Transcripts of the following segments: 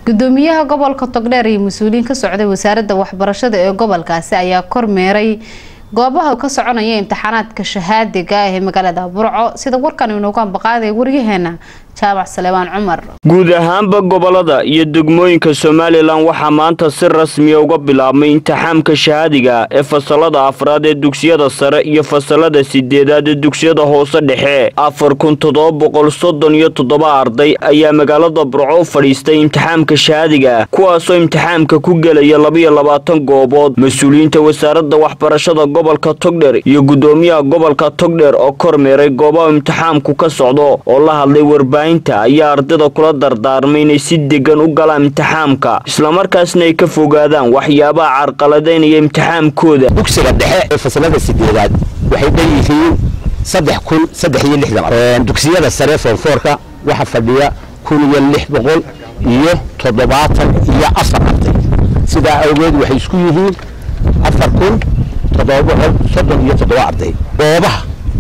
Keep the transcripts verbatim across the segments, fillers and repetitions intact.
gudoomiyaha gobolka Togdheer iyo mas'uuliyiin ka socday wasaaradda waxbarashada ee gobolkaasi ayaa kormeeray goobaha ka soconaya imtixaanaadka shahaadiga ah ee magaalada Burco sida warkan uu nooga baqaaday wariyaheena Jaabac Salebaan Cumar. guud ahaanba gobolada iyo degmooyinka Soomaaliland waxa maanta si rasmi ah uga bilaabmay imtixaanka shahaadiga ee fasalada afraad ee dugsiyada sare iyo fasalada sideedaad ee dugsiyada hoose dhexe. afar kun toddoba boqol soddon iyo toddoba arday ayaa magaalada Burco u fadhiistay imtixaanka shahaadiga kuwaas oo imtixaanka ku galaya laba iyo labaatan goobood. mas'uuliyiinta wasaaradda waxbarashada gobolka Togdheer iyo gudoomiyaha gobolka Togdheer oo kormeeray goobaha imtixaanku ka socdo oo la hadlay warbaahinta ayaa ardayda kula dardaarmay inay si degan u galaan imtixaanka isla markaasna ay ka fogaadaan waxyaabaha carqaladeynaya imtixaankooda. dugsiga dhexe ee fasalada sideedaad waxay leeyihiin saddex kun saddex iyo lixdan ee dugsiyada sare foorfoorka waxa fadhiya kun iyo lix boqol iyo toddobaatan iyo afar arday. sida awgeed waxay isku yihiin afar kun toddoba boqol soddon iyo toddoba arday. goobaha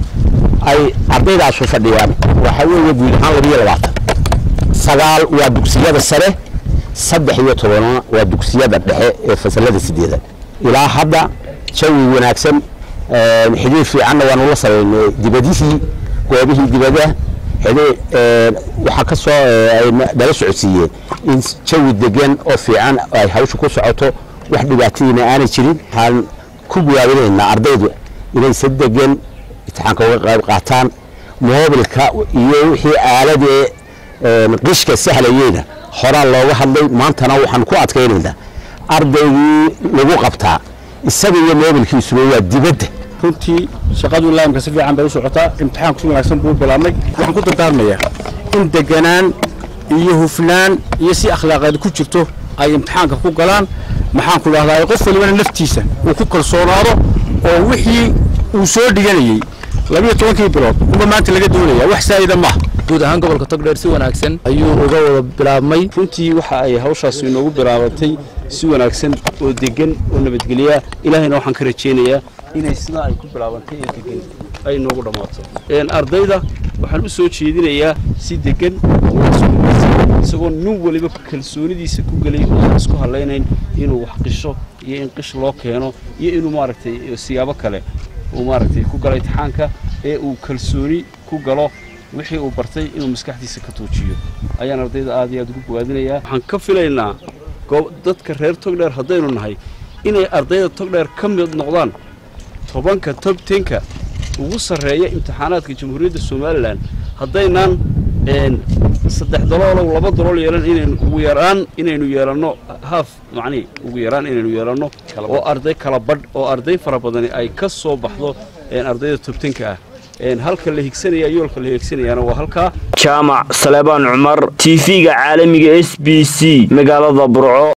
ay ardaydaas u fadhiyaan waxa weeye guud ahaan laba iyo labaatan. sagaal waa dugsiyada sare, saddex iyo toban waa dugsiyada dhexe ee fasalada sideedaad. ilaa hadda jawi wanaagsan ee xiriir fiican waan ula sameeynay dibadihii goobihii dibadaha xidhay waxa ka soo ay dala socodsiiyeen in jawi degan oo fiican ay hawsha ku socoto wax dhibaatooyin aan jirin. waxaan ku guulaynaynaa ardaydu inay si degan imtixaanka uga qayb qaataan. moobilka iyo wixii aaladee qishka sahlayayna horaan looga hadlay maantana waxaan ku adkaynaynaa ardaygii lagu qabtaa isaga iyo moobilkiisuba waa dibadda. runtii shaqadu laamka si fiican bay u socotaa. imtixaanku si wanaagsan buu bilaabmay. waxaan ku dardaarmayaa in deganaan iyo hufnaan iyo si akhlaaqeed ku jirto ay imtixaanka ku galaan. maxaan ku dhahdaa qof walba naftiisa uu ku kalsoonaado oo wixii uu soo dhiganayay laba iyo toban bilood uma maanta laga doonaya wax saayida ma. guud ahaan gobolka Togdheer si wanaagsan ayuu uga wada bilaabmay. runtii waxa ay hawshaas inoogu bilaabatay si wanaagsan oo degan oo nabadgelyo. ilaahayna waxaan ka rajeynayaa inay sida ay ku bilaabantay ee degan ay noogu dhamaato. een ardayda waxaan u soo jeedinayaa si degan oo isagoo nin waliba kalsoonidiisa ku galay oo isku halaynayn inuu wax qisho iyo in qish loo keeno iyo inuu maaragtay siyaabo kale uu maaragtay ku galay imtixaanka ee uu kalsooni ku galo wixii uu bartay inuu maskaxdiisa ka toojiyo ayaan ardayda aad iyo aad ugu bogaadinayaa. waxaan ka filaynaa dadka reer Togdheer haddaynu nahay inay ardayda Togdheer ka mid noqdaan tobanka top ten-ka ugu sareeya imtixaanaadka Jamhuuriyadda Soomaaliland. haddaynan een saddex dalool laba dalool yeelan inaynu ugu yaraan inaynu yeelano half macni ugu yaraan inaynu yeelano oo arday kala badh oo arday fara badan ay ka soo baxdo een ardayda top ten-ka ah. een halka la higsanaya yoolka la higsanayana waa halka. Jaabac Salebaan Cumar, T V-ga caalamiga S B C magaalada Burco.